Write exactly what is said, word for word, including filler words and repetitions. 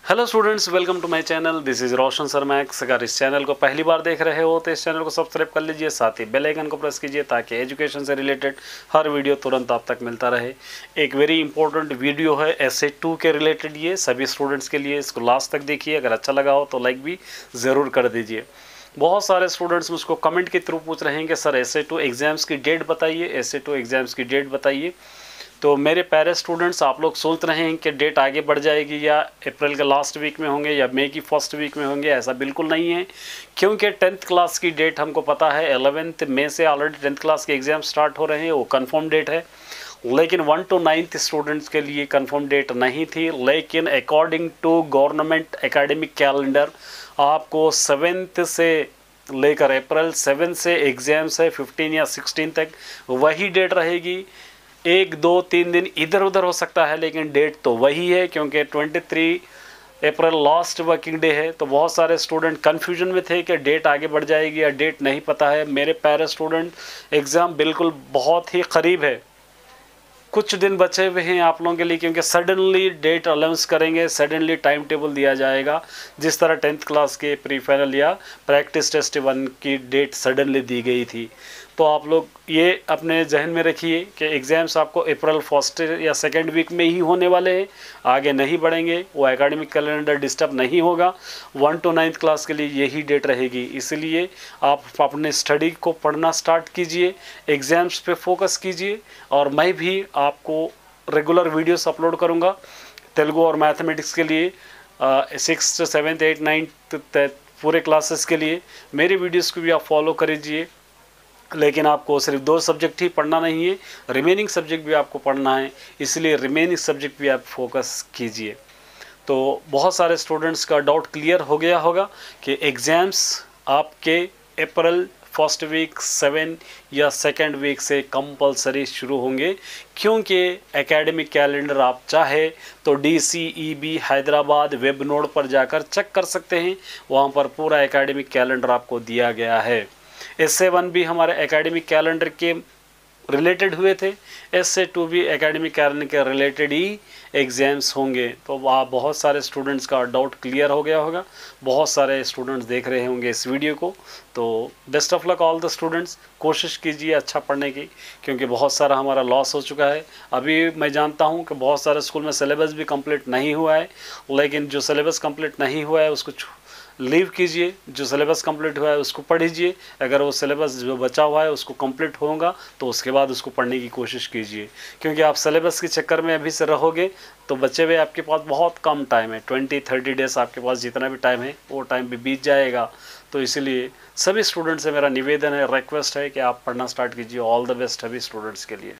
Hello students, welcome to my channel. This is Roshan sir Max. अगर इस channel को पहली बार देख रहे हो तो इस चैनल को सब्सक्राइब कर लीजिए, साथ ही बेल आइकन को प्रेस कीजिए ताकि एजुकेशन से रिलेटेड हर वीडियो तुरंत आप तक मिलता रहे। एक वेरी इंपॉर्टेंट वीडियो है एस ए टू के रिलेटेड, ये सभी स्टूडेंट्स के लिए। इसको लास्ट तक देखिए, अगर अच्छा लगा हो तो लाइक भी ज़रूर कर दीजिए। बहुत सारे स्टूडेंट्स मुझको कमेंट के थ्रू पूछ रहे हैं कि sir S A two exams की डेट बताइए, एस ए टू एग्ज़ाम्स की डेट बताइए। तो मेरे प्यारे स्टूडेंट्स, आप लोग सोच रहे हैं कि डेट आगे बढ़ जाएगी या अप्रैल के लास्ट वीक में होंगे या मई की फर्स्ट वीक में होंगे। ऐसा बिल्कुल नहीं है, क्योंकि टेंथ क्लास की डेट हमको पता है एलेवेंथ मई से ऑलरेडी टेंथ क्लास के एग्ज़ाम स्टार्ट हो रहे हैं, वो कंफर्म डेट है। लेकिन वन टू नाइन्थ स्टूडेंट्स के लिए कंफर्म डेट नहीं थी, लेकिन according to government academic calendar आपको सेवेंथ से लेकर अप्रैल सेवन से एग्ज़ाम्स है फिफ्टीन या सिक्सटीन तक, वही डेट रहेगी। एक दो तीन दिन इधर उधर हो सकता है, लेकिन डेट तो वही है, क्योंकि तेईस अप्रैल लास्ट वर्किंग डे है। तो बहुत सारे स्टूडेंट कन्फ्यूजन में थे कि डेट आगे बढ़ जाएगी या डेट नहीं पता है। मेरे प्यारे स्टूडेंट, एग्ज़ाम बिल्कुल बहुत ही करीब है, कुछ दिन बचे हुए हैं आप लोगों के लिए, क्योंकि सडनली डेट अनाउंस करेंगे, सडनली टाइम टेबल दिया जाएगा। जिस तरह टेंथ क्लास के प्री फाइनल या प्रैक्टिस टेस्ट वन की डेट सडनली दी गई थी। तो आप लोग ये अपने जहन में रखिए कि एग्ज़ाम्स आपको अप्रैल फर्स्ट या सेकेंड वीक में ही होने वाले हैं, आगे नहीं बढ़ेंगे। वो एकेडमिक कैलेंडर डिस्टर्ब नहीं होगा, वन टू नाइन्थ क्लास के लिए यही डेट रहेगी। इसलिए आप अपने स्टडी को पढ़ना स्टार्ट कीजिए, एग्ज़ाम्स पे फोकस कीजिए। और मैं भी आपको रेगुलर वीडियोस अपलोड करूँगा तेलुगु और मैथमेटिक्स के लिए, सिक्स सेवन्थ एट नाइन्थ पूरे क्लासेस के लिए। मेरी वीडियोस को भी आप फॉलो करीजिए, लेकिन आपको सिर्फ दो सब्जेक्ट ही पढ़ना नहीं है, रिमेनिंग सब्जेक्ट भी आपको पढ़ना है। इसलिए रिमेनिंग सब्जेक्ट भी आप फोकस कीजिए। तो बहुत सारे स्टूडेंट्स का डाउट क्लियर हो गया होगा कि एग्ज़ाम्स आपके अप्रैल फर्स्ट वीक सेवन या सेकेंड वीक से कंपलसरी शुरू होंगे, क्योंकि एकेडमिक कैलेंडर आप चाहे तो D C E B Hyderabad web node पर जाकर चेक कर सकते हैं। वहाँ पर पूरा एकेडमिक कैलेंडर आपको दिया गया है। एस ए वन भी हमारे एकेडमिक कैलेंडर के रिलेटेड हुए थे, एस ए टू भी एकेडमिक कैलेंडर के रिलेटेड ही एग्ज़ाम्स होंगे। तो आप बहुत सारे स्टूडेंट्स का डाउट क्लियर हो गया होगा, बहुत सारे स्टूडेंट्स देख रहे होंगे इस वीडियो को। तो best of luck all the students, कोशिश कीजिए अच्छा पढ़ने की, क्योंकि बहुत सारा हमारा लॉस हो चुका है। अभी मैं जानता हूं कि बहुत सारे स्कूल में सिलेबस भी कंप्लीट नहीं हुआ है, लेकिन जो सिलेबस कंप्लीट नहीं हुआ है उसको लीव कीजिए, जो सिलेबस कंप्लीट हुआ है उसको पढ़िए। अगर वो सिलेबस जो बचा हुआ है उसको कंप्लीट होगा तो उसके बाद उसको पढ़ने की कोशिश कीजिए, क्योंकि आप सिलेबस के चक्कर में अभी से रहोगे तो बचे हुए आपके पास बहुत कम टाइम है, ट्वेंटी थर्टी डेज आपके पास जितना भी टाइम है वो टाइम भी बीत जाएगा। तो इसलिए सभी स्टूडेंट्स से मेरा निवेदन है, रिक्वेस्ट है कि आप पढ़ना स्टार्ट कीजिए। ऑल द बेस्ट सभी स्टूडेंट्स के लिए।